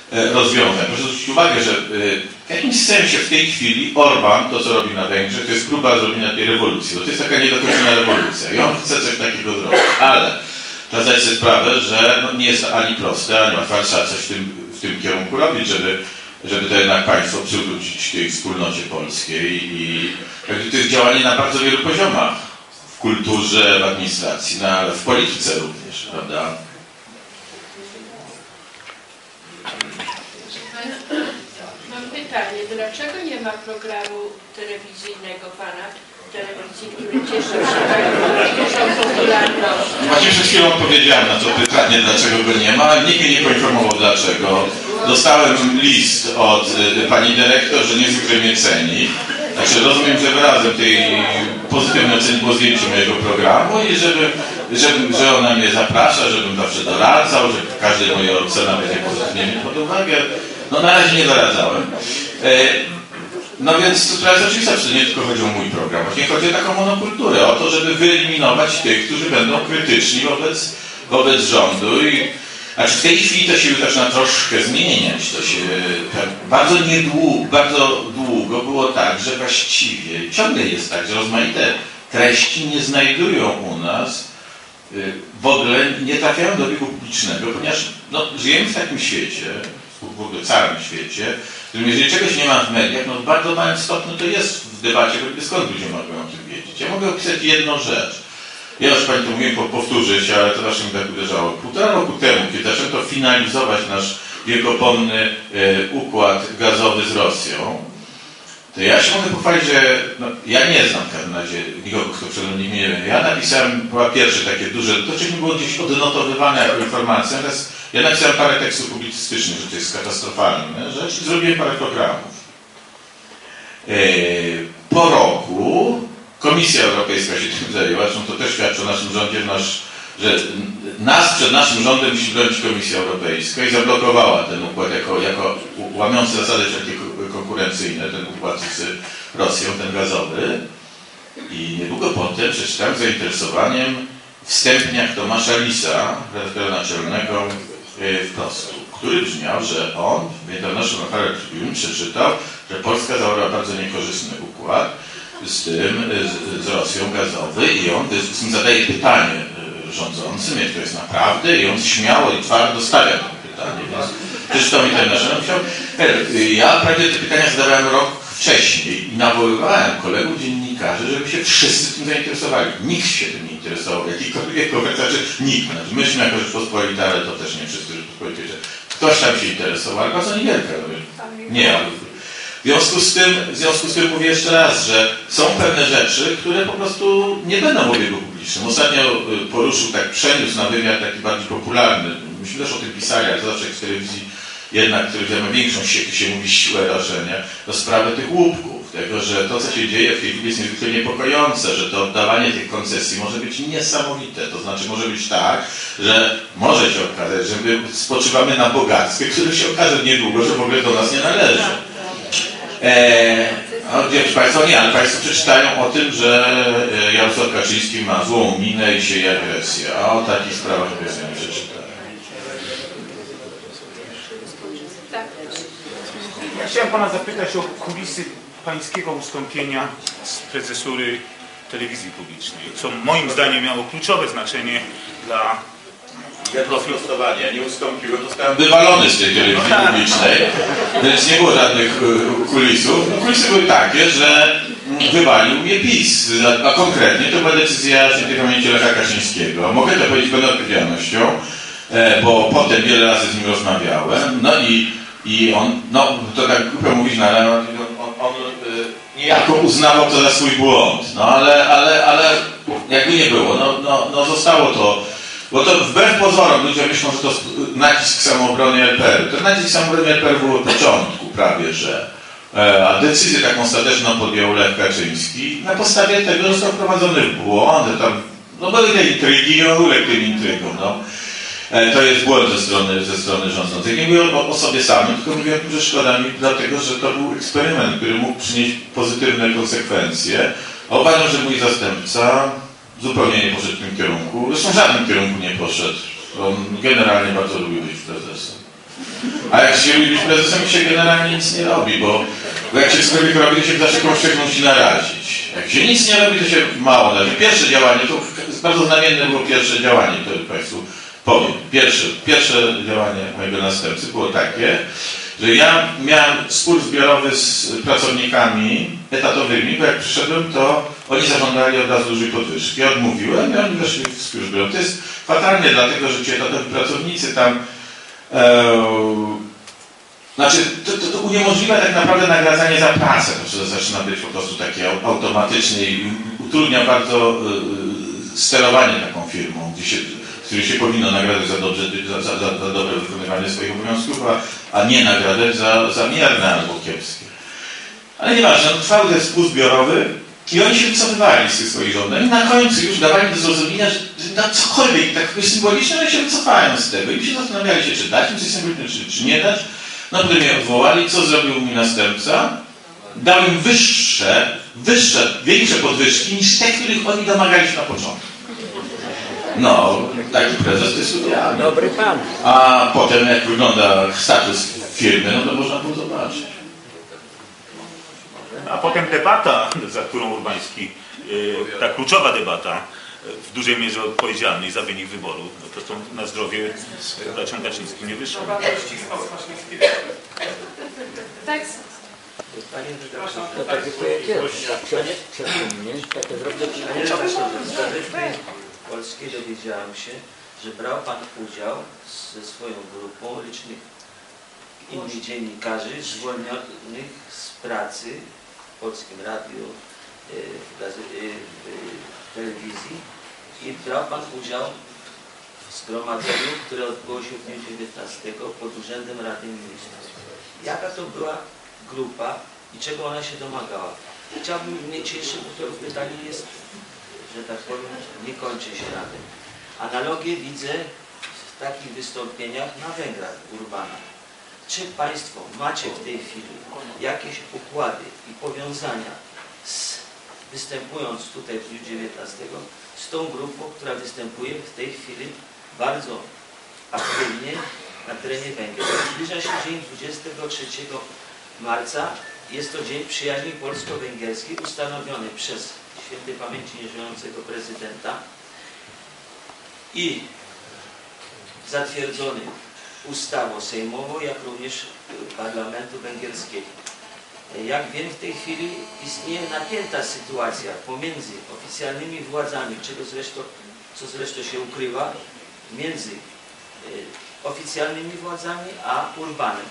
rozwiązań. Proszę zwrócić uwagę, że w jakimś sensie w tej chwili Orban, to co robi na Węgrzech, to jest próba zrobienia tej rewolucji, bo to jest taka niedokończona rewolucja i on chce coś takiego zrobić, ale trzeba zdać sobie sprawę, że no, nie jest to ani proste, ani łatwe, trzeba coś w tym kierunku robić, żeby to jednak państwo przywrócić tej wspólnocie polskiej i to jest działanie na bardzo wielu poziomach, w kulturze, w administracji, no, ale w polityce również, prawda? Mam pytanie, dlaczego nie ma programu telewizyjnego pana w telewizji, który cieszył się tak dużą popularnością? Właśnie przed chwilą odpowiedziałem na to pytanie, dlaczego go nie ma, ale nikt mnie nie poinformował dlaczego. Dostałem list od pani dyrektor, że niezwykle mnie ceni. Znaczy rozumiem, że wyrazem tej pozytywnej oceny było zdjęcie mojego programu i że ona mnie zaprasza, żebym zawsze doradzał, że każda moja ocena będzie pozytywnie pod uwagę. No na razie nie doradzałem. No więc to jest oczywiste, że nie tylko chodzi o mój program, właśnie chodzi o taką monokulturę, o to, żeby wyeliminować tych, którzy będą krytyczni wobec rządu. Znaczy w tej chwili to się już zaczyna troszkę zmieniać. To się bardzo długo było tak, że właściwie ciągle jest tak, że rozmaite treści nie znajdują u nas, w ogóle nie trafiają do obiegu publicznego, ponieważ no, żyjemy w takim świecie, w ogóle całym świecie, w którym jeżeli czegoś nie ma w mediach, no w bardzo małym stopniu to jest w debacie, skąd ludzie mogą o tym wiedzieć. Ja mogę opisać jedną rzecz. Ja już pani to mówiłem, powtórzę się, ale to zawsze mi tak uderzało. 1,5 roku temu, kiedy zaczęto finalizować nasz wielkopomny układ gazowy z Rosją, to ja się mogę pochwalić, że no, ja nie znam w każdym razie nikogo, kto przede mną nie wie. Ja napisałem, była pierwsze takie duże, to wcześniej było gdzieś odnotowywane jako informacja, natomiast ja napisałem parę tekstów publicystycznych, że to jest katastrofalne rzecz i zrobiłem parę programów. Po roku Komisja Europejska się tym zajęła, zresztą to też świadczy o naszym rządzie, że nas przed naszym rządem musi bronić Komisja Europejska i zablokowała ten układ jako łamiący zasady wszelkie konkurencyjne, ten układ z Rosją, ten gazowy. I niedługo potem przeczytałem z zainteresowaniem wstępniak Tomasza Lisa, redaktora naczelnego Wprostu, który brzmiał, że on w International Herald Tribune przeczytał, że Polska zawarła bardzo niekorzystny układ z Rosją gazowy i on z tym zadaje pytanie rządzącym, jak to jest naprawdę, i on śmiało i twardo stawia to pytanie, więc przeczytał International. Ja prawie te pytania zadawałem rok wcześniej i nawoływałem kolegów dziennikarzy, żeby się wszyscy tym zainteresowali. Nikt się tym nie interesował, jakikolwiek komentarz, nikt. Znaczy, myśmy jako Rzeczpospolita, ale to też nie wszyscy Rzeczpospolici, że ktoś tam się interesował, ale bardzo niewielka. Nie, ale w związku z tym mówię jeszcze raz, że są pewne rzeczy, które po prostu nie będą w obiegu publicznym. Ostatnio przeniósł na wymiar taki bardziej popularny. Myśmy też o tym pisali, ale to zawsze jak w telewizji jednak, który ma większą się mówi siłę rażenia, to sprawę tych łupków. Tego, że to, co się dzieje w tej chwili jest niezwykle niepokojące, że to oddawanie tych koncesji może być niesamowite. To znaczy może być tak, że może się okazać, że my spoczywamy na bogactwie, które się okaże niedługo, że w ogóle do nas nie należy. Państwo nie, ale Państwo przeczytają o tym, że Jarosław Kaczyński ma złą minę i sieje agresję, a o takich sprawach Państwo nie przeczytają. Ja chciałem Pana zapytać o kulisy Pańskiego ustąpienia z prezesury telewizji publicznej, co moim zdaniem miało kluczowe znaczenie dla... Ja nie ustąpiłem, zostałem wywalony z tej telewizji publicznej, więc nie było żadnych kulisów. No, kulisy były takie, że wywalił mnie PiS, a konkretnie to była decyzja świętej pamięci Lecha Kaczyńskiego. Mogę to powiedzieć z pełną odpowiedzialnością, bo potem wiele razy z nim rozmawiałem, no i on, no to tak głupio mówić, no, ale on niejako uznawał to za swój błąd, no ale jakby nie było, no zostało to. Bo to wbrew pozorom ludzie myślą, że to nacisk samoobrony LPR-u. Ten nacisk samoobrony LPR był od początku prawie, że a decyzję taką ostateczną podjął Lech Kaczyński. Na podstawie tego został wprowadzony w błąd. Tam, no były te intrygi, on uległ tym intrygom. No. To jest błąd ze strony rządzących. Nie mówię o sobie samym, tylko mówię że szkoda mi, dlatego że to był eksperyment, który mógł przynieść pozytywne konsekwencje. A uważam, że mój zastępca zupełnie nie poszedł w tym kierunku. Zresztą w żadnym kierunku nie poszedł. On generalnie bardzo lubił być prezesem. A jak się lubi być prezesem, się generalnie nic nie robi, bo jak się cokolwiek robi, to się zawsze komuś musi narazić. Jak się nic nie robi, to się mało narazi. Pierwsze działanie, to bardzo znamienne było pierwsze działanie, to Państwu powiem. Pierwsze działanie mojego następcy było takie, że ja miałem spór zbiorowy z pracownikami etatowymi, bo jak przyszedłem, to oni zażądali od razu dużej podwyżki. Ja odmówiłem i oni weszli w spór zbiorowy. To jest fatalne, dlatego że ci etatowi pracownicy tam znaczy, to uniemożliwia tak naprawdę nagradzanie za pracę. To zaczyna być po prostu takie automatyczne i utrudnia bardzo sterowanie taką firmą, której się powinno nagradzać za dobre wykonywanie swoich obowiązków, a nie nagradzać za mierne albo kiepskie. Ale nieważne, trwał ten spór zbiorowy i oni się wycofywali z tych swoich żądań i na końcu już dawali do zrozumienia, że na cokolwiek tak symbolicznie, ale się wycofają z tego i się zastanawiali się, czy dać im coś symboliczne, czy nie dać. No potem mnie odwołali, co zrobił mi następca? Dał im większe podwyżki niż te, których oni domagali się na początku. No, taki prezes to jest idealny. Dobry pan. A potem jak wygląda status firmy, no to można było zobaczyć. A potem debata, za którą Urbański, ta kluczowa debata, w dużej mierze odpowiedzialny za wynik wyboru, no to na zdrowie braciom Kaczyńskim nie wyszło. Tak. Panie redaktorze, to tak jest. Takie zrobię. Panie redaktorze, z Gazety Polskiej dowiedziałem się, że brał pan udział ze swoją grupą licznych innych dziennikarzy zwolnionych z pracy w Polskim Radiu, w telewizji i brał pan udział w zgromadzeniu, które odbyło się w dniu 19 pod Urzędem Rady Ministrów. Jaka to była grupa i czego ona się domagała? Chciałbym mieć jeszcze, bo to pytanie jest, że tak powiem, nie kończy się na tym. Analogię widzę w takich wystąpieniach na Węgrach, Urbana. Czy Państwo macie w tej chwili jakieś układy i powiązania występując tutaj w dniu 19 z tą grupą, która występuje w tej chwili bardzo aktywnie na terenie Węgier? Zbliża się dzień 23 marca. Jest to Dzień Przyjaźni Polsko-Węgierskiej ustanowiony przez świętej pamięci nieżyjącego prezydenta i zatwierdzony ustawą sejmową, jak również parlamentu węgierskiego. Jak wiem, w tej chwili istnieje napięta sytuacja pomiędzy oficjalnymi władzami, co zresztą się ukrywa, między oficjalnymi władzami a Urbanem.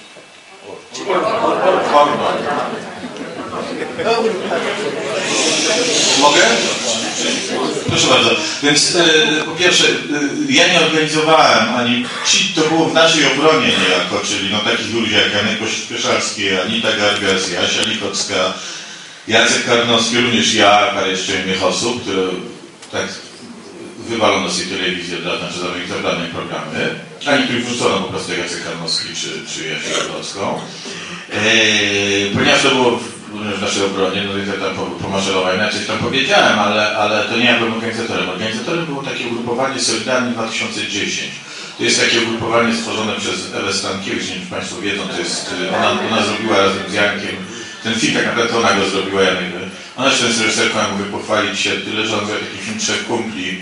Mogę? Proszę bardzo. Więc po pierwsze, ja nie organizowałem, ani to było w naszej obronie niejako, czyli no takich ludzi jak Janek Pieszarski, Anita Gargas, Jasia Lichocka, Jacek Karnowski, również ja, parę jeszcze innych osób, które tak wywalono z tej telewizji, znaczy zabrane programy, a niektórych wrzucono po prostu Jacek Karnowski czy Jasię Lichocką. Ponieważ to było w naszej obronie, no i tam pomaszerowa inaczej tam powiedziałem, ale to nie ja byłem organizatorem. Organizatorem było takie ugrupowanie Solidarny 2010. To jest takie ugrupowanie stworzone przez Ewę Stankiewicz, nie wiem, czy Państwo wiedzą, to jest, ona zrobiła razem z Jankiem, ten film tak naprawdę ona go zrobiła, ona jeszcze jest reżyserką, ja mogę pochwalić się tyle, że on zrobił taki film Trzech Kumpli,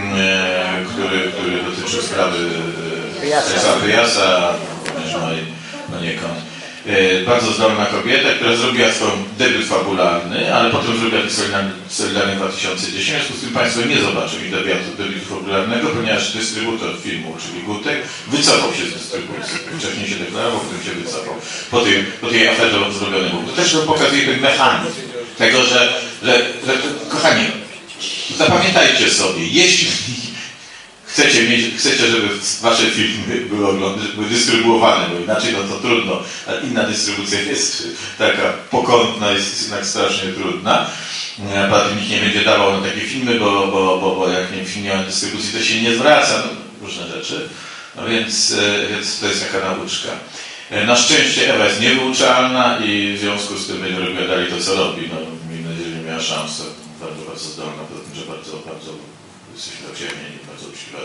który dotyczył sprawy Wyjasa, poniekąd. Bardzo zdolna kobieta, która zrobiła swój debiut fabularny, ale potem zrobiła Solidarny 2010. W związku z tym Państwo nie zobaczą jej debiutu fabularnego, ponieważ dystrybutor filmu, czyli Gutek, wycofał się z dystrybucji. Wcześniej się deklarował, potem się wycofał. Po tej aferze zrobionej był. To też pokazuje ten mechanizm tego, że kochani, zapamiętajcie sobie, jeśli chcecie, żeby wasze filmy były dystrybuowane, bo inaczej no to trudno. Inna dystrybucja jest taka pokątna, jest jednak strasznie trudna. Potem nikt nie będzie dawał na takie filmy, bo jak film nie ma dystrybucji, to się nie zwraca. No, różne rzeczy. No więc to jest taka nauczka. Na szczęście Ewa jest niewyuczalna i w związku z tym będzie robiła dalej to, co robi. No, miejmy nadzieję, że miała szansę. Bardzo zdolna, poza tym, że bardzo jesteśmy ociemnieni, bardzo uczciwa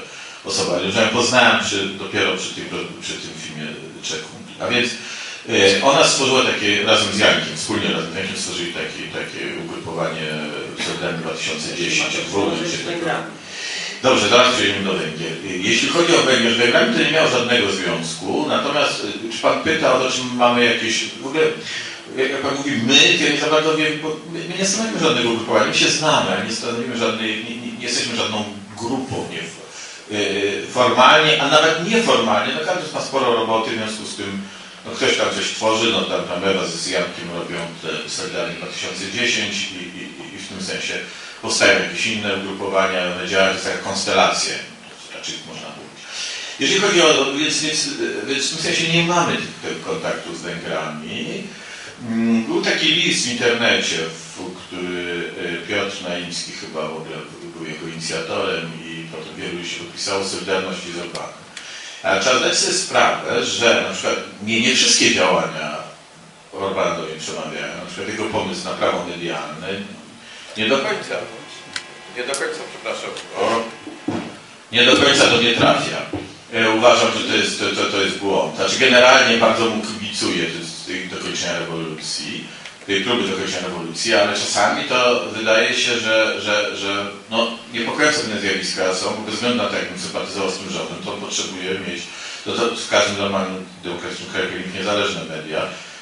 osoba. Już ją poznałem dopiero przy tym filmie Trzech Kumpli. A więc ona stworzyła takie, razem z Jankiem, wspólnie razem z Jankiem stworzyli takie ugrupowanie pseudonim 2010, Dobrze, teraz przejdziemy do Węgier. Jeśli chodzi o Węgier z Węgrami, to nie miało żadnego związku, natomiast czy Pan pyta o to, czy mamy jakieś, w ogóle, jak Pan mówi my, to ja nie za bardzo wiem, bo my nie stanowimy żadnego ugrupowania, my się znamy, ale nie stanowimy żadnej, nie jesteśmy żadną grupą, formalnie, a nawet nieformalnie, no każdy ma sporo roboty, w związku z tym no ktoś tam coś tworzy, no tam Ewa z Jankiem robią te Solidarność 2010 i w tym sensie powstają jakieś inne ugrupowania, one działają, to jest taka konstelacja, raczej można mówić. Jeżeli chodzi o, więc w tym sensie nie mamy tego kontaktu z Węgrami. Był taki list w internecie, który Piotr Naimski chyba w ogóle był jego inicjatorem i potem wielu się podpisało Solidarności z Orbanem. Ale trzeba zdać sobie sprawę, że na przykład nie wszystkie działania Orbana do mnie przemawiają, na przykład jego pomysł na prawo medialne nie do końca, nie do końca do mnie trafia. Uważam, że to jest błąd. Znaczy generalnie bardzo mu kibicuję tej dokończenia rewolucji, tej próby dokończenia rewolucji, ale czasami to wydaje się, że no, niepokojące pewne zjawiska są, bo bez względu na to, jak bym sympatyzował z tym rządem, to on potrzebuje mieć, to w każdym normalnym demokratycznym kraju mieć niezależne media,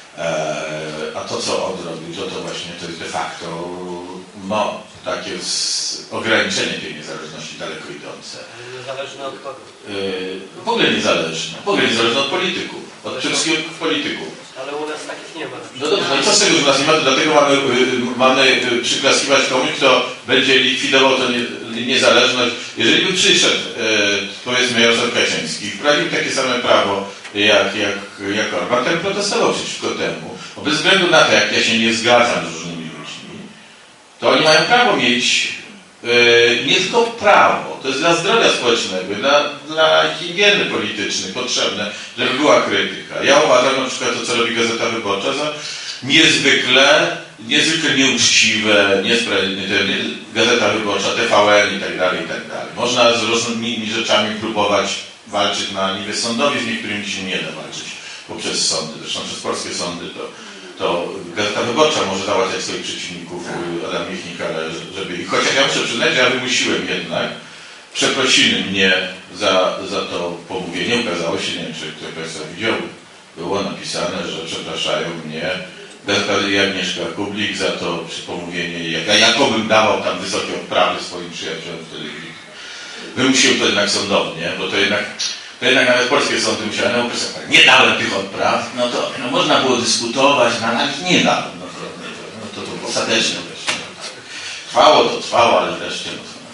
a to, co on robił, to właśnie to jest de facto no, takie ograniczenie tej niezależności daleko idące. Niezależne od kogo? W ogóle niezależne od polityków, od wszystkich polityków. Ale u nas takich nie ma. No dobrze, no i co z tego, że nas nie ma, to dlatego mamy przyklaskiwać komuś, kto będzie likwidował tę niezależność. Jeżeli by przyszedł, powiedzmy, Jarosław Kaczyński i wprowadził takie same prawo jak Orban, to bym protestował przeciwko temu. Bo bez względu na to, jak ja się nie zgadzam z różnymi ludźmi, to oni mają prawo mieć, nie tylko prawo, to jest dla zdrowia społecznego, dla higieny politycznej potrzebne, żeby była krytyka. Ja uważam na przykład to, co robi Gazeta Wyborcza, za niezwykle nieuczciwe, niesprawiedliwe. Gazeta Wyborcza, TVN i tak dalej. Można z różnymi rzeczami próbować walczyć na niwie sądowej, z niektórymi się nie da walczyć poprzez sądy. Zresztą przez polskie sądy to Gazeta Wyborcza może załatwiać swoich przeciwników, Adam Michnik, ale żeby ich... Chociaż ja muszę przyznać, że ja wymusiłem jednak przeprosiny mnie za to pomówienie. Ukazało się, nie wiem, czy ktoś Państwa widział, było napisane, że przepraszają mnie Gazeta i Agnieszka Kublik za to pomówienie, jakobym dawał tam wysokie odprawy swoim przyjaciołom w telewizji. Wymusiłem to jednak sądownie, bo to jednak nawet polskie sądy musiały, no nie dałem tych odpraw, no to można było dyskutować, no ale nie dałem, to ostatecznie wreszcie. Trwało, ale wreszcie.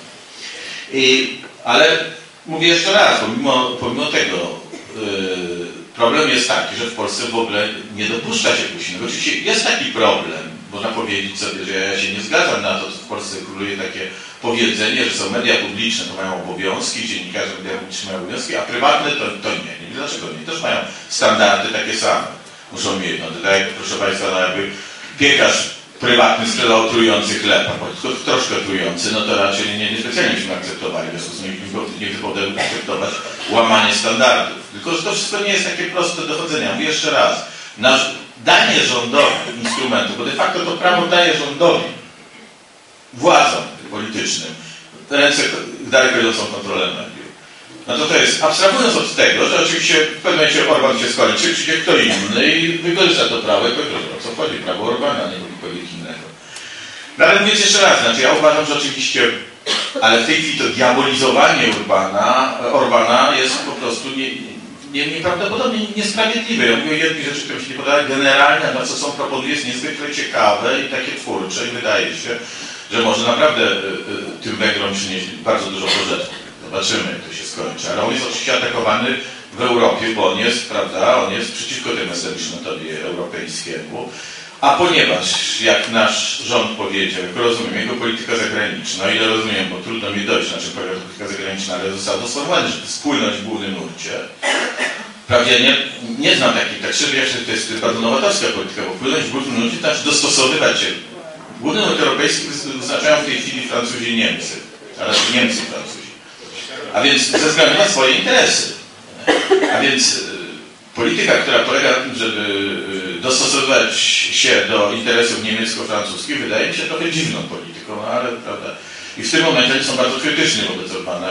Ale mówię jeszcze raz, pomimo tego problem jest taki, że w Polsce w ogóle nie dopuszcza się puścinek. Oczywiście jest taki problem, można powiedzieć sobie, że ja się nie zgadzam na to, co w Polsce króluje takie powiedzenie, że są media publiczne, to mają obowiązki, dziennikarze media publiczne mają obowiązki, a prywatne to nie. Nie wiem dlaczego nie. Też mają standardy takie same. Muszą mieć. No tak jak, proszę Państwa, no jakby piekarz prywatny sprzedał trujący chleb, a troszkę trujący, no to raczej nie specjalnie byśmy akceptowali, w związku z tym nie wypadałoby akceptować łamanie standardów. Tylko że to wszystko nie jest takie proste do chodzenia. Mówię jeszcze raz, danie rządowi instrumentu, bo de facto to prawo daje rządowi, władzom politycznym, ręce daleko idącą kontrolę mediów. No to jest, abstrahując od tego, że oczywiście w pewnym momencie Orban się skończy, przyjdzie kto inny i wykorzysta to prawo i powie, o co chodzi, prawo Orbana, nie mówi powiedzieć innego. No ale mówiąc jeszcze raz, znaczy ja uważam, że oczywiście, ale w tej chwili to diabolizowanie Orbana jest po prostu nieprawdopodobnie niesprawiedliwe. Ja mówię o jednej rzeczy, które mi się nie podoba, generalnie to, co są proponuje, jest niezwykle ciekawe i takie twórcze i wydaje się, że może naprawdę tym Węgrom przynieść bardzo dużo pożytku. Zobaczymy, jak to się skończy. Ale on jest oczywiście atakowany w Europie, bo on jest, prawda, on jest przeciwko temu establishmentowi europejskiemu. A ponieważ, jak nasz rząd powiedział, jak rozumiem, jego polityka zagraniczna, o ile rozumiem, bo trudno mi dojść, na czym polega polityka zagraniczna, ale zostało dosformowane, żeby spłynąć w głównym nurcie. Prawie nie znam takiej, tak szczerze, to jest bardzo nowatorska polityka, bo wpłynąć w głównym nurcie to znaczy dostosowywać się. Główny nurt europejski wyznaczają w tej chwili Francuzi i Niemcy, ale Niemcy i Francuzi. A więc ze względu na swoje interesy. A więc polityka, która polega na tym, żeby dostosowywać się do interesów niemiecko-francuskich, wydaje mi się trochę dziwną polityką, no ale prawda. I w tym momencie oni są bardzo krytyczni wobec Orbana.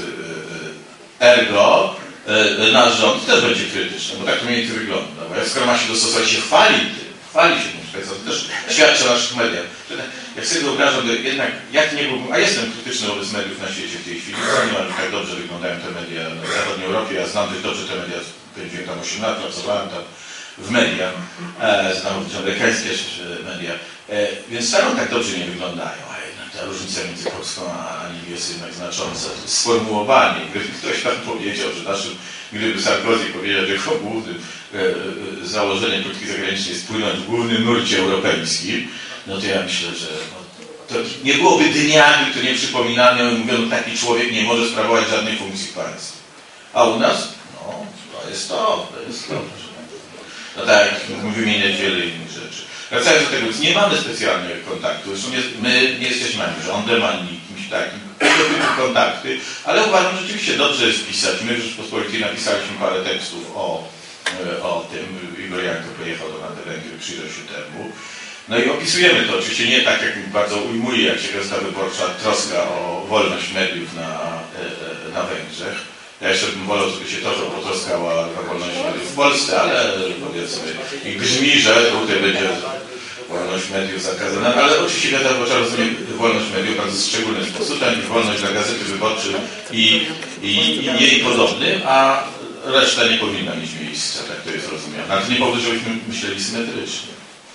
Ergo nasz rząd też będzie krytyczny, bo tak to mniej więcej wygląda. Bo skoro ma się dostosować, się chwali się tym, to też świadczy o naszych mediach. Jak sobie wyobrażam, że jednak, jak nie byłbym, a jestem krytyczny wobec mediów na świecie w tej chwili, nie ma, że tak dobrze wyglądają te media w zachodniej Europie, ja znam dość dobrze te media, spędziłem tam 8 lat, pracowałem tam w mediach, znam amerykańskie media, więc tam tak dobrze nie wyglądają, a jednak ta różnica między Polską a Anglią jest jednak znacząca. Sformułowanie, gdyby ktoś tam powiedział, że gdyby Sarkozy powiedział, że jego głównym założeniem polityki zagranicznej jest płynąć w głównym nurcie europejskim, no to ja myślę, że to nie byłoby dnia, gdy to nie przypominano i mówiono, taki człowiek nie może sprawować żadnej funkcji w państwie. A u nas? No, to jest to. No tak, wymieniać wiele innych rzeczy. Wracając do tego, więc nie mamy specjalnych kontaktów. Zresztą my nie jesteśmy ani rządem, ani kimś takim. Tego typu kontakty, ale uważam, że rzeczywiście dobrze jest pisać. My w Rzeczpospolitej napisaliśmy parę tekstów o tym. Igor Janko pojechał do Węgier, przyjrzał się temu. No i opisujemy to, oczywiście nie tak, jak bardzo ujmuje, jak się Gazeta Wyborcza, troska o wolność mediów na Węgrzech. Ja jeszcze bym wolał, żeby się to potroskała o wolność mediów w Polsce, ale powiedzmy, i brzmi, że tutaj będzie wolność mediów zakazana, ale oczywiście Gazeta Wyborcza rozumie wolność mediów w bardzo szczególny sposób, tam wolność dla Gazety Wyborczej i jej podobnym, a reszta nie powinna mieć miejsca, tak to jest rozumiane. Ale to nie powoduje, żebyśmy myśleli symetrycznie.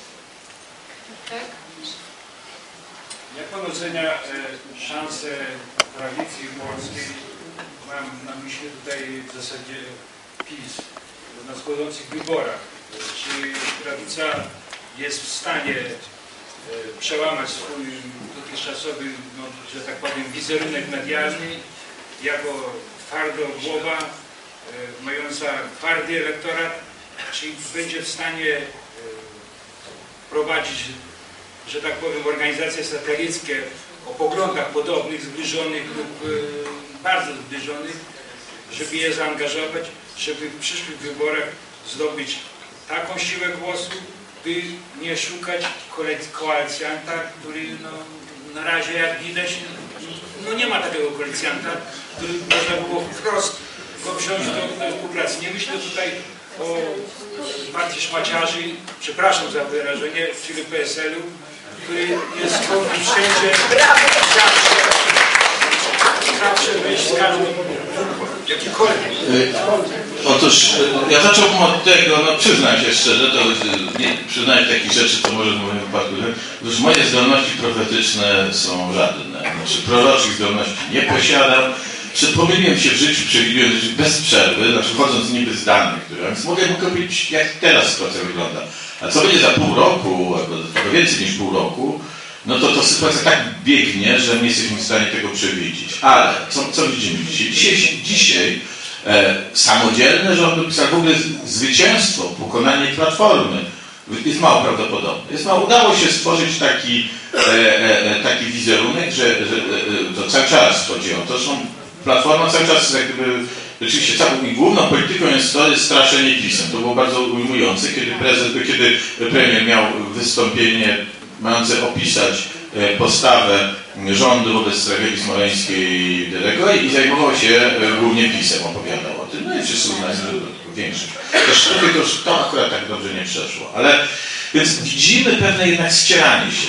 Jak pan ocenia szanse prawicy polskiej, mam na myśli tutaj w zasadzie PiS, w nadchodzących wyborach? Czy prawica jest w stanie przełamać swój dotychczasowy, no, że tak powiem, wizerunek medialny jako twardogłowa, mająca twardy elektorat, czy będzie w stanie prowadzić, że tak powiem, organizacje satelickie o poglądach podobnych, zbliżonych lub bardzo zbliżonych, żeby je zaangażować, żeby w przyszłych wyborach zdobyć taką siłę głosu, by nie szukać koalicjanta, który no, na razie, jak widać, no nie ma takiego koalicjanta, który można było wprost go wziąć do współpracy. Nie myślę tutaj o partii szmaciarzy, przepraszam za wyrażenie, czyli PSL-u, który jest wszędzie, zawsze wejść z każdym, jakikolwiek. Otóż ja zacząłbym od tego, no przyznam się szczerze, to nie przyznaję takich rzeczy, co może w moim wypadku. Otóż moje zdolności profetyczne są żadne. Znaczy proroczych zdolności nie posiadam. Pomyliłem się w życiu, przewidując rzeczy bez przerwy, znaczy wchodząc niby z danych, które, więc mogę powiedzieć, jak teraz sytuacja wygląda. A co będzie za pół roku, albo trochę więcej niż pół roku, no to sytuacja tak biegnie, że nie jesteśmy w stanie tego przewidzieć. Ale co widzimy dzisiaj? Dzisiaj samodzielne rządy, w ogóle zwycięstwo, pokonanie Platformy jest mało prawdopodobne. Udało się stworzyć taki wizerunek, że to cały czas chodzi o to, że Platforma cały czas jak gdyby rzeczywiście i główną polityką jest straszenie PiS-em. To było bardzo ujmujące, kiedy premier miał wystąpienie mające opisać postawę rządu wobec tragedii smoleńskiej i zajmował się głównie PiS-em, opowiadał o tym. No i wszyscy uznali, że większość. To akurat tak dobrze nie przeszło. Ale więc widzimy pewne jednak ścieranie się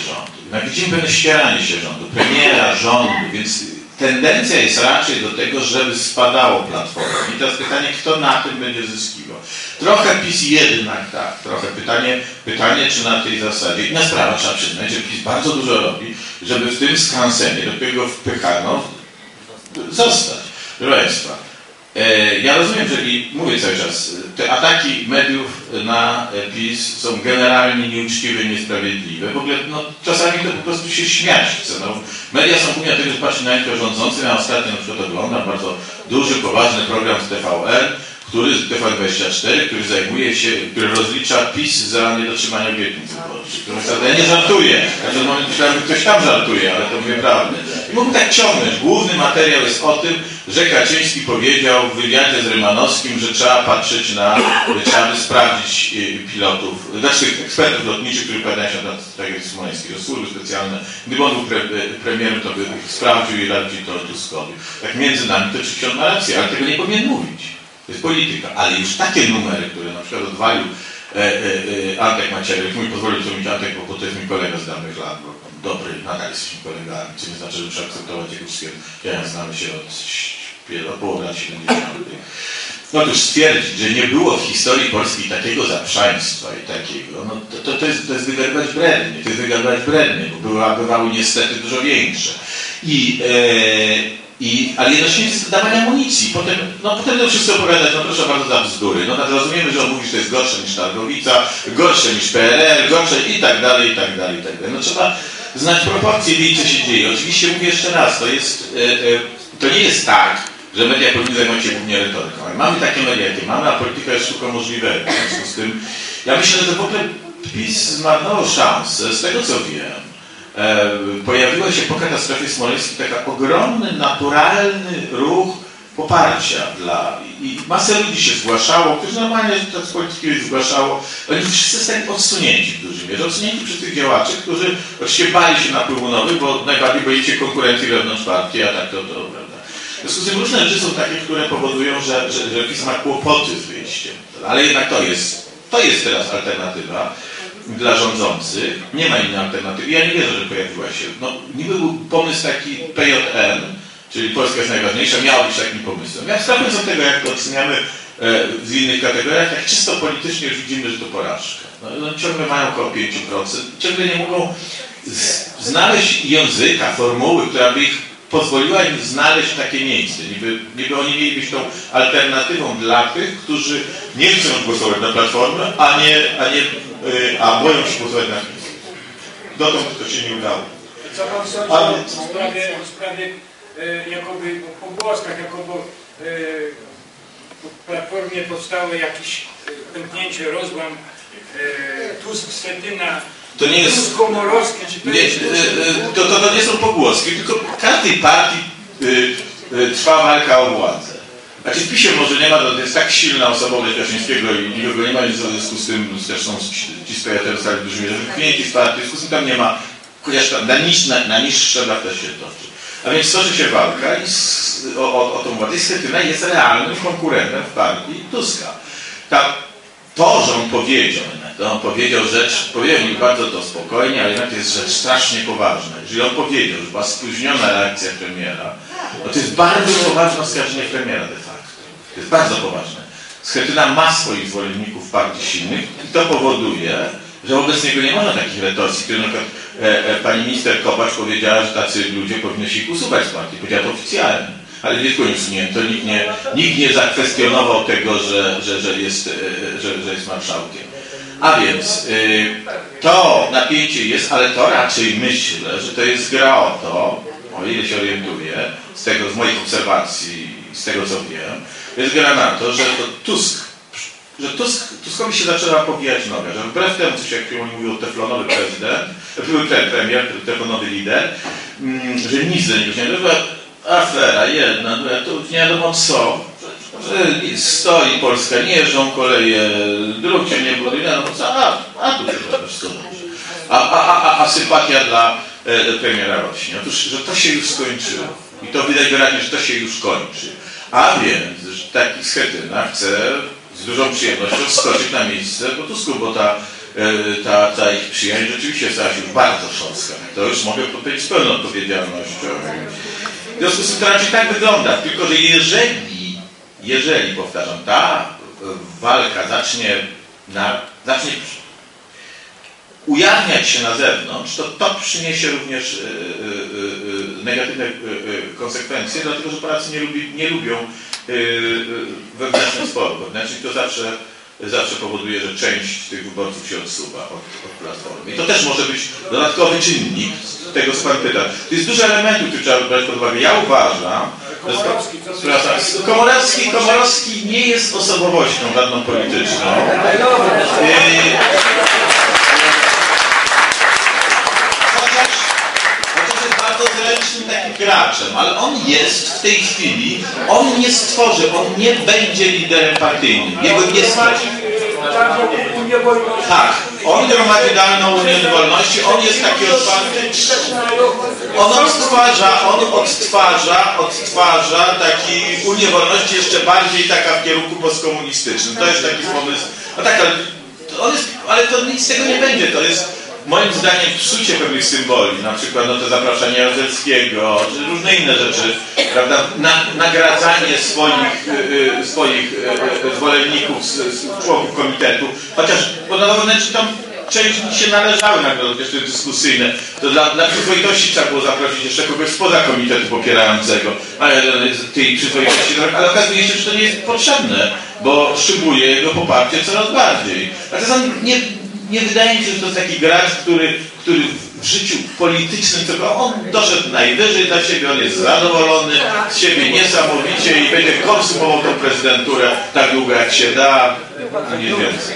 rządu. Premiera, rządu, więc tendencja jest raczej do tego, żeby spadało Platformę. I teraz pytanie, kto na tym będzie zyskiwał. Trochę PiS jednak tak. Trochę pytanie, czy na tej zasadzie. Inna sprawa, trzeba przyznać, że PiS bardzo dużo robi, żeby w tym skansenie, do którego wpychano, zostać. Proszę Państwa, ja rozumiem, że i mówię cały czas, te ataki mediów na PiS są generalnie nieuczciwe i niesprawiedliwe. W ogóle czasami to po prostu się śmiać chce. Media są głównie tego, że patrzy na rynku rządzącym. Ja ostatnio na przykład oglądam bardzo duży, poważny program z TVN, TVN24, który rozlicza PiS za niedotrzymanie obietnic wyborczych. Ja nie żartuję. Ja przez moment myślałem, że ktoś tam żartuje, ale to mówię prawdę. I mógł tak ciągnąć. Główny materiał jest o tym, że Kaczyński powiedział w wywiadzie z Rymanowskim, że trzeba patrzeć trzeba by sprawdzić pilotów, znaczy ekspertów lotniczych, którzy pojawiają się na tragedii smoleńskiej, że służby specjalne, gdyby on był premierem, to by ich sprawdził i radził to Tuskowi. Tak między nami to oczywiście on ma rację, ale tego nie powinien mówić. To jest polityka. Ale już takie numery, które na przykład odwalił Antek Macierewicz, mi pozwolił to mówić Antek, bo to jest mój kolega z dawnych lat, bo dobry, nadal jesteśmy kolegami, co nie znaczy, że trzeba akceptować jego wszystkie. Ja znamy się od połowy lat 70. Otóż stwierdzić, że nie było w historii polskiej takiego zaprzaństwa i takiego, no to jest wygadywać brednie, bo bywały niestety dużo większe. Ale jednocześnie jest dawanie amunicji. Potem to wszyscy opowiadać, no proszę bardzo, za bzdury. No rozumiemy, że on mówi, że to jest gorsze niż Targowica, gorsze niż PRL, gorsze i tak dalej, i tak dalej, i tak dalej. No trzeba znać proporcje, wiedzieć, co się dzieje. Oczywiście mówię jeszcze raz, to nie jest tak, że media powinny zajmować się głównie retoryką. Ale mamy takie media, jakie mamy, a polityka jest sztuką możliwego. W związku z tym, ja myślę, że to w ogóle PiS zmarnował szansę, z tego co wiem. Pojawiła się po katastrofie smoleńskiej taka ogromny, naturalny ruch poparcia i masę ludzi się zgłaszało, którzy normalnie z polityki zgłaszało. Oni wszyscy zostali odsunięci w dużej mierze, odsunięci przez tych działaczy, którzy oczywiście bali się napływu nowych, bo najbardziej boili się konkurencji wewnątrz partii, a tak to prawda. W związku z tym różne rzeczy są takie, które powodują, że PiS ma kłopoty z wyjściem. Ale jednak to jest teraz alternatywa dla rządzących. Nie ma innej alternatywy. Ja nie wierzę, że pojawiła się. No, niby był pomysł taki PJN, czyli Polska jest najważniejsza, miał być takim pomysłem. Ja abstrahując od tego, jak to oceniamy w innych kategoriach, jak czysto politycznie już widzimy, że to porażka. No, ciągle mają około 5%. Ciągle nie mogą znaleźć języka, formuły, która by ich pozwoliła im znaleźć takie miejsce. Niby oni mieli być tą alternatywą dla tych, którzy nie chcą głosować na Platformę, a boją się głosować na PiS. Dotąd to się nie udało. Co pan sądzi w sprawie jakoby o pogłoskach, jakoby w Platformie powstały jakieś pęknięcie, rozłam Tusk-Schetyna, to nie jest Tusk-Komorowski, czy to jest... To nie są pogłoski, tylko w każdej partii trwa walka o władzę. Znaczy w PiS-ie może nie ma, to jest tak silna osobowość Kaczyńskiego i nikogo nie ma, w związku z tym zresztą ci stojacze zostali dużo mierze wypchnięci z partii, w związku z tym tam nie ma, chociaż na niższych szczeblach też się toczy. A więc toczy się walka o tą władzę i Schetyna jest realnym konkurentem w partii Tuska. To, że on powiedział rzecz, powiedział mi bardzo to spokojnie, ale jednak to jest rzecz strasznie poważna. Jeżeli on powiedział, że była spóźniona reakcja premiera, to jest bardzo poważne oskarżenie premiera de facto. To jest bardzo poważne. Schetyna ma swoich zwolenników w partii silnych i to powoduje, że wobec niego nie można takich retorsji, które na przykład pani minister Kopacz powiedziała, że tacy ludzie powinno się ich usuwać z partii. Powiedziała to oficjalnie. Ale nie tylko usunięto, nikt nie zakwestionował tego, że jest marszałkiem. A więc to napięcie jest, ale to raczej myślę, że to jest gra o to, o ile się orientuję, z moich obserwacji, z tego co wiem, jest gra na to, że Tuskowi się zaczęła pobijać noga, że wbrew temu, co się jak oni mówią, teflonowy premier, teflonowy lider, że nic do niego nie było. Afera jedna, to nie wiadomo co, że stoi Polska, nie jeżdżą koleje, dróg się nie buduje, nie wiadomo co, a tu trzeba też skończyć. A sympatia dla premiera rośnie. Otóż, że to się już skończyło. I to widać wyraźnie, że to się już kończy. A więc, że taki Schetyna chce z dużą przyjemnością wskoczyć na miejsce po Tusku, bo ta ich przyjaźń rzeczywiście stała się już bardzo szorska. To już mogę powiedzieć z pełną odpowiedzialnością. W związku z tym to raczej tak wygląda, tylko że jeżeli powtarzam, ta walka zacznie ujawniać się na zewnątrz, to przyniesie również negatywne konsekwencje, dlatego że Polacy nie lubią wewnętrznych sporów. Wewnętrznych to zawsze powoduje, że część tych wyborców się odsuwa od Platformy. I to też może być dodatkowy czynnik tego, co pan pyta. To jest dużo elementów, które trzeba brać pod uwagę. Ja uważam, że Komorowski nie jest osobowością żadną polityczną. Chociaż jest bardzo zręcznym takim graczem, ale on jest w tej chwili, on nie stworzy, on nie będzie liderem partyjnym. Jego nie stworzy. Tak, on gromadzi daną Unię Wolności, on jest taki otwarty, on odtwarza taki Unię Wolności jeszcze bardziej taka w kierunku postkomunistycznym. To jest taki pomysł. No tak, ale to nic z tego nie będzie, to jest moim zdaniem psucie pewnych symboli, na przykład no, to zapraszanie Jaruzelskiego, czy różne inne rzeczy, prawda, nagradzanie swoich zwolenników, członków komitetu, chociaż podawały tam część się należały nagrody jeszcze dyskusyjne. To dla przyzwoitości trzeba było zaprosić jeszcze kogoś spoza komitetu popierającego, tej przyzwoitości, ale okazuje się, że to nie jest potrzebne, bo szybuje jego poparcie coraz bardziej. A zatem nie wydaje mi się, że to jest taki gracz, który w życiu politycznym, tylko on doszedł najwyżej dla siebie, on jest zadowolony z siebie niesamowicie i będzie konsumował tą prezydenturę tak długo jak się da, a nie więcej.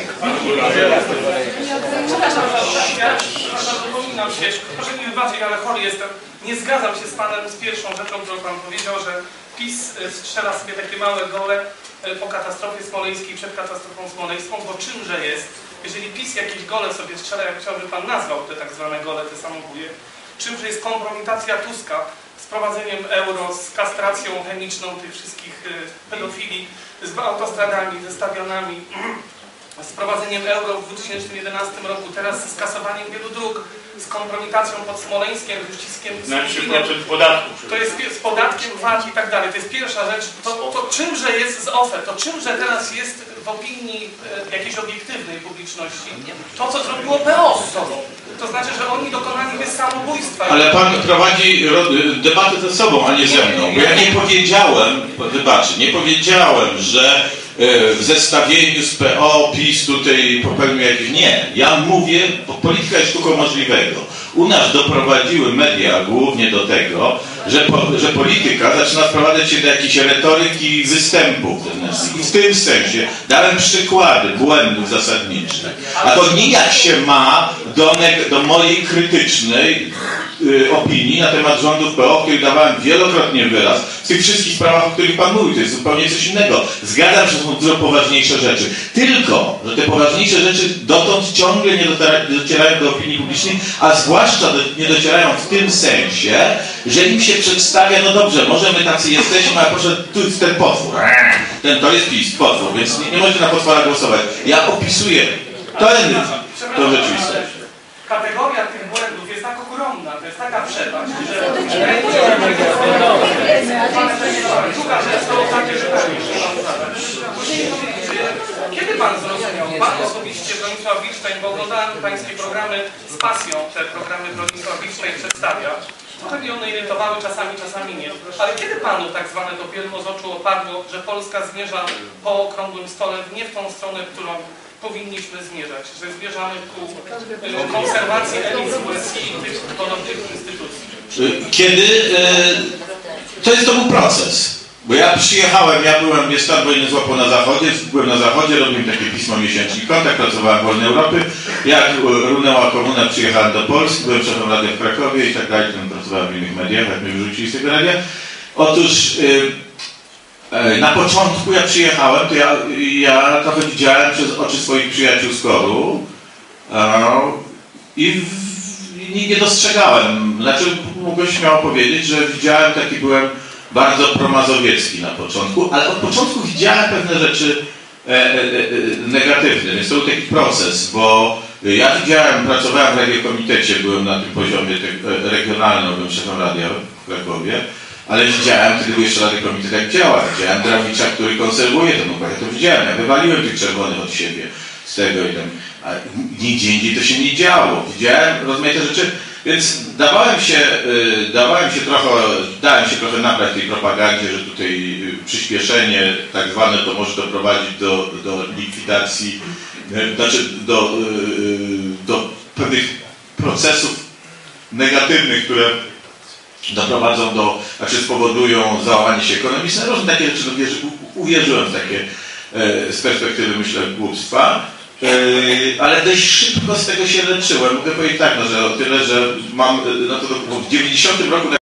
Dopominam się, proszę mi wybaczyć, ale chory jestem. Nie zgadzam się z Panem z pierwszą rzeczą, którą Pan powiedział, że PiS strzela sobie takie małe gole po katastrofie smoleńskiej, przed katastrofą smoleńską, bo czymże jest, jeżeli PiS jakieś gole sobie strzela, jak chciałby Pan nazwał te tak zwane gole, te samobóje, czymże jest kompromitacja Tuska z prowadzeniem euro, z kastracją chemiczną tych wszystkich pedofili, z autostradami, ze stadionami, z prowadzeniem euro w 2011 roku, teraz z kasowaniem wielu dróg, z kompromitacją pod Smoleńskiem, z uściskiem podatków. To jest z podatkiem VAT i tak dalej. To jest pierwsza rzecz. To czymże jest z OFE? To czymże teraz jest w opinii jakiejś obiektywnej publiczności to, co zrobiło PO z sobą? To znaczy, że oni dokonali samobójstwa. Ale Pan prowadzi debatę ze sobą, a nie ze mną. Bo ja nie powiedziałem, wybaczcie, nie powiedziałem, że w zestawieniu z PO PiS tutaj popełnił jakieś... Nie. Ja mówię, polityka jest sztuką możliwego. U nas doprowadziły media głównie do tego, że polityka zaczyna sprowadzać się do jakiejś retoryki i występów. I w tym sensie dałem przykłady błędów zasadniczych. A to nijak się ma do mojej krytycznej opinii na temat rządów PO, w których dawałem wielokrotnie wyraz w tych wszystkich sprawach, o których Pan mówił. To jest zupełnie coś innego. Zgadzam się, że są dużo poważniejsze rzeczy. Tylko, że te poważniejsze rzeczy dotąd ciągle nie docierają do opinii publicznej, a zwłaszcza nie docierają w tym sensie, że im się przedstawia, no dobrze, może my tacy jesteśmy, a proszę, tu jest ten potwór. To jest PiS, potwór, więc nie możecie na potwora głosować. Ja opisuję to rzeczywistość. Kategoria tych błędów jest tak ogromna, to jest taka przepaść, że... Druga rzecz to takie pytanie, że Pan zadać. Kiedy Pan zrozumiał, Pan osobiście, Bronisław Wilczstein, bo oglądałem Pańskie programy z pasją, te programy Bronisław Wilczstein przedstawia. Trochę mnie one irytowały, czasami nie. Ale kiedy Panu tak zwane to pielmo z oczu opadło, że Polska zmierza po okrągłym stole nie w tą stronę, którą powinniśmy zmierzać, że zmierzamy ku konserwacji elit i tych podobnych instytucji? Kiedy... To był proces. Bo ja przyjechałem, mnie stan wojenny złapał na zachodzie, byłem na zachodzie, robiłem takie pismo miesięcznik Kontakt, pracowałem w Wolnej Europy. Jak runęła komuna, przyjechałem do Polski, byłem szefem radia w Krakowie i tak dalej, pracowałem w innych mediach, jak mnie wyrzucili z tego radia. Otóż na początku, jak przyjechałem, to ja trochę widziałem przez oczy swoich przyjaciół z KOR-u i nie dostrzegałem. Znaczy, mogę śmiało powiedzieć, że widziałem, taki byłem bardzo promazowiecki na początku, ale od początku widziałem pewne rzeczy negatywne, więc to był taki proces, bo ja pracowałem w radiokomitecie, byłem na tym poziomie regionalnym, byłem szefem radia w Krakowie, ale widziałem, kiedy był jeszcze radiokomitet, jak działa. Widziałem Drawicza, który konserwuje ten układ, ja to widziałem, ja wywaliłem tych czerwonych od siebie z tego i tam, a nigdzie indziej to się nie działo. Widziałem rozmaite rzeczy, więc dałem się trochę nabrać tej propagandzie, że tutaj przyspieszenie tak zwane to może doprowadzić do likwidacji, znaczy do pewnych procesów negatywnych, które doprowadzą spowodują załamanie się ekonomiczne. Różne takie rzeczy, uwierzyłem w takie z perspektywy, myślę, głupstwa. Ale dość szybko z tego się leczyłem. Mogę powiedzieć tak, że o tyle, że mam, w 90 roku